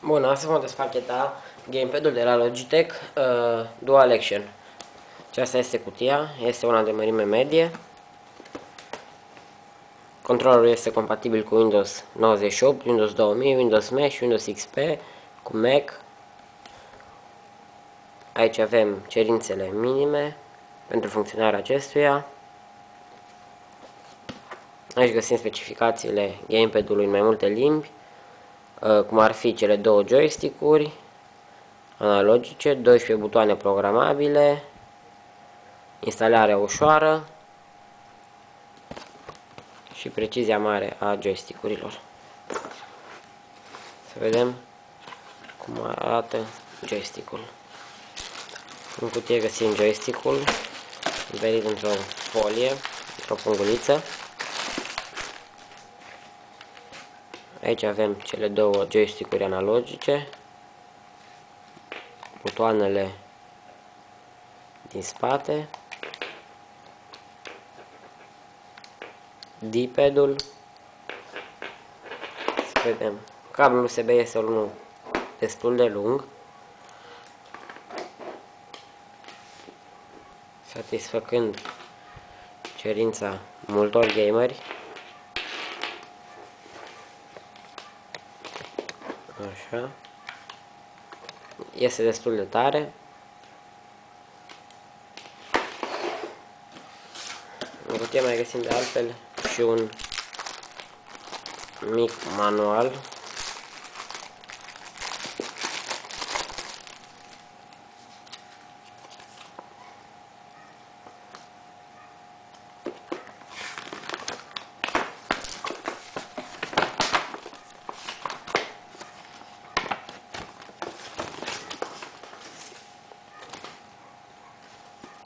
Bun, astăzi vom despacheta Gamepad-ul de la Logitech Dual Action. Aceasta este cutia, este una de mărime medie. Controllerul este compatibil cu Windows 98, Windows 2000, Windows Mesh, Windows XP, cu Mac. Aici avem cerințele minime pentru funcționarea acestuia. Aici găsim specificațiile Gamepad-ului în mai multe limbi, cum ar fi cele două joystick-uri analogice, 12 butoane programabile, instalarea ușoară și precizia mare a joystick-urilor. Să vedem cum arată joystick-ul. În cutie găsim joystick-ul învelit într-o folie, într-o punguliță. Aici avem cele două joystick-uri analogice, butoanele din spate, D-pad-ul. Să vedem. Cablul USB este unul destul de lung, satisfăcând cerința multor gameri. Așa. Este destul de tare. În cutie mai găsim de altfel și un mic manual.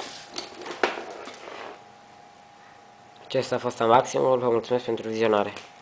Acesta a fost maximul, vă mulțumesc pentru vizionare.